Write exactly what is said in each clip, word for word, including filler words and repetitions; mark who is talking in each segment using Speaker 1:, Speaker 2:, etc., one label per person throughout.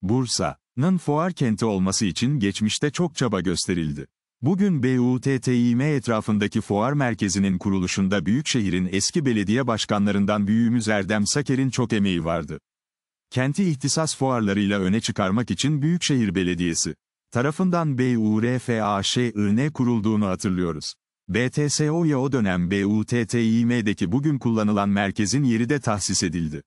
Speaker 1: Bursa'nın fuar kenti olması için geçmişte çok çaba gösterildi. Bugün B U T T İ M etrafındaki fuar merkezinin kuruluşunda Büyükşehir'in eski belediye başkanlarından büyüğümüz Erdem Saker'in çok emeği vardı. Kenti ihtisas fuarlarıyla öne çıkarmak için Büyükşehir Belediyesi tarafından B U R F A Ş I N kurulduğunu hatırlıyoruz. B T S O'ya o dönem B U T T İ M'deki bugün kullanılan merkezin yeri de tahsis edildi.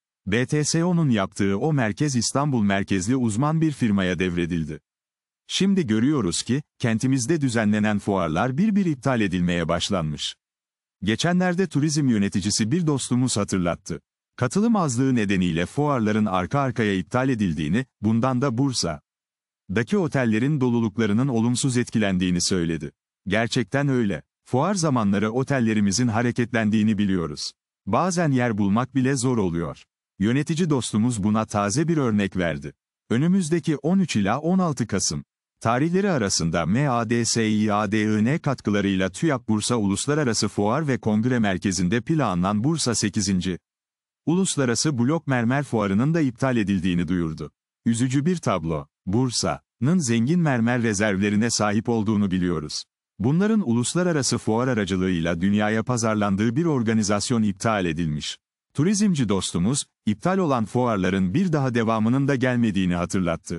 Speaker 1: B T S O'nun yaptığı o merkez İstanbul merkezli uzman bir firmaya devredildi. Şimdi görüyoruz ki, kentimizde düzenlenen fuarlar bir bir iptal edilmeye başlanmış. Geçenlerde turizm yöneticisi bir dostumuz hatırlattı. Katılım azlığı nedeniyle fuarların arka arkaya iptal edildiğini, bundan da Bursa'daki otellerin doluluklarının olumsuz etkilendiğini söyledi. Gerçekten öyle. Fuar zamanları otellerimizin hareketlendiğini biliyoruz. Bazen yer bulmak bile zor oluyor. Yönetici dostumuz buna taze bir örnek verdi. Önümüzdeki on üç ila on altı Kasım tarihleri arasında M A D S İ A D I N katkılarıyla TÜYAP Bursa Uluslararası Fuar ve Kongre Merkezi'nde planlanan Bursa sekizinci Uluslararası Blok Mermer Fuarı'nın da iptal edildiğini duyurdu. Üzücü bir tablo. Bursa'nın zengin mermer rezervlerine sahip olduğunu biliyoruz. Bunların uluslararası fuar aracılığıyla dünyaya pazarlandığı bir organizasyon iptal edilmiş. Turizmci dostumuz, iptal olan fuarların bir daha devamının da gelmediğini hatırlattı.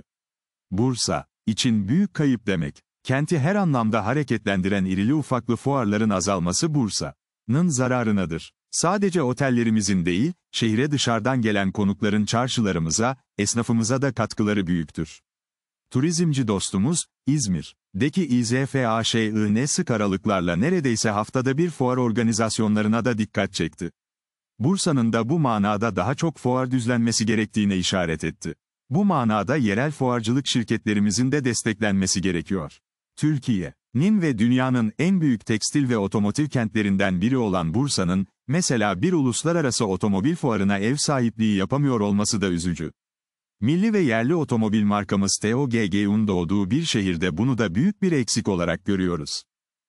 Speaker 1: Bursa için büyük kayıp demek. Kenti her anlamda hareketlendiren irili ufaklı fuarların azalması Bursa'nın zararınadır. Sadece otellerimizin değil, şehre dışarıdan gelen konukların çarşılarımıza, esnafımıza da katkıları büyüktür. Turizmci dostumuz, İzmir'deki İ Z F A Ş I N sık aralıklarla neredeyse haftada bir fuar organizasyonlarına da dikkat çekti. Bursa'nın da bu manada daha çok fuar düzenlenmesi gerektiğine işaret etti. Bu manada yerel fuarcılık şirketlerimizin de desteklenmesi gerekiyor. Türkiye'nin ve dünyanın en büyük tekstil ve otomotiv kentlerinden biri olan Bursa'nın, mesela bir uluslararası otomobil fuarına ev sahipliği yapamıyor olması da üzücü. Milli ve yerli otomobil markamız T O G G'un doğduğu bir şehirde bunu da büyük bir eksik olarak görüyoruz.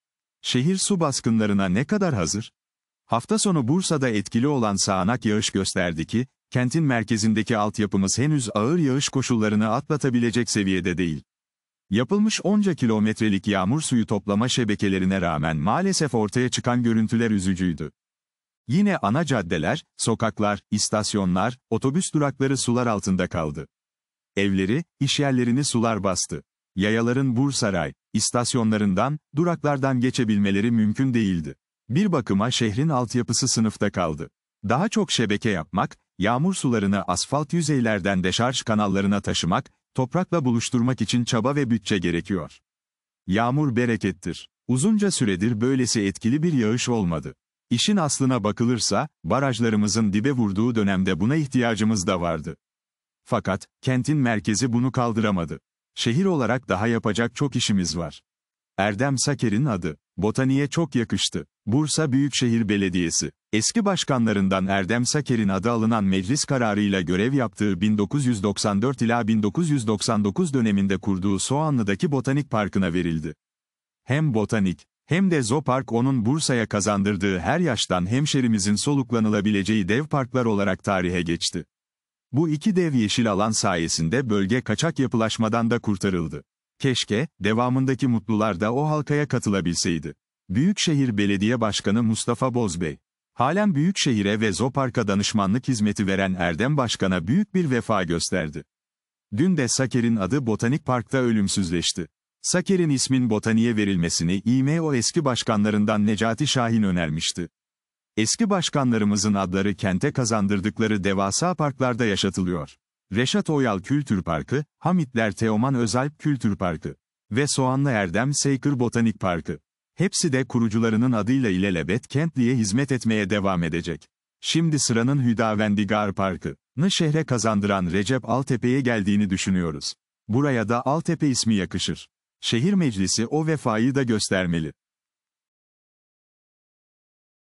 Speaker 1: Şehir su baskınlarına ne kadar hazır? Hafta sonu Bursa'da etkili olan sağanak yağış gösterdi ki, kentin merkezindeki altyapımız henüz ağır yağış koşullarını atlatabilecek seviyede değil. Yapılmış onca kilometrelik yağmur suyu toplama şebekelerine rağmen maalesef ortaya çıkan görüntüler üzücüydü. Yine ana caddeler, sokaklar, istasyonlar, otobüs durakları sular altında kaldı. Evleri, işyerlerini sular bastı. Yayaların Bursaray istasyonlarından, duraklardan geçebilmeleri mümkün değildi. Bir bakıma şehrin altyapısı sınıfta kaldı. Daha çok şebeke yapmak, yağmur sularını asfalt yüzeylerden deşarj kanallarına taşımak, toprakla buluşturmak için çaba ve bütçe gerekiyor. Yağmur berekettir. Uzunca süredir böylesi etkili bir yağış olmadı. İşin aslına bakılırsa, barajlarımızın dibe vurduğu dönemde buna ihtiyacımız da vardı. Fakat, kentin merkezi bunu kaldıramadı. Şehir olarak daha yapacak çok işimiz var. Erdem Saker'in adı, botaniğe çok yakıştı. Bursa Büyükşehir Belediyesi, eski başkanlarından Erdem Saker'in adı alınan meclis kararıyla görev yaptığı bin dokuz yüz doksan dört ila bin dokuz yüz doksan dokuz döneminde kurduğu Soğanlı'daki Botanik Parkı'na verildi. Hem botanik, hem de zoopark onun Bursa'ya kazandırdığı her yaştan hemşerimizin soluklanılabileceği dev parklar olarak tarihe geçti. Bu iki dev yeşil alan sayesinde bölge kaçak yapılaşmadan da kurtarıldı. Keşke, devamındaki mutlular da o halkaya katılabilseydi. Büyükşehir Belediye Başkanı Mustafa Bozbey, halen Büyükşehir'e ve zooparka danışmanlık hizmeti veren Erdem Başkan'a büyük bir vefa gösterdi. Dün de Saker'in adı Botanik Park'ta ölümsüzleşti. Saker'in ismin botaniğe verilmesini İ M O eski başkanlarından Necati Şahin önermişti. Eski başkanlarımızın adları kente kazandırdıkları devasa parklarda yaşatılıyor. Reşat Oyal Kültür Parkı, Hamitler Teoman Özalp Kültür Parkı ve Soğanlı Erdem Seykır Botanik Parkı. Hepsi de kurucularının adıyla ilelebet kentliye hizmet etmeye devam edecek. Şimdi sıranın Hüdavendigar Parkı'nı şehre kazandıran Recep Altepe'ye geldiğini düşünüyoruz. Buraya da Altepe ismi yakışır. Şehir Meclisi o vefayı da göstermeli.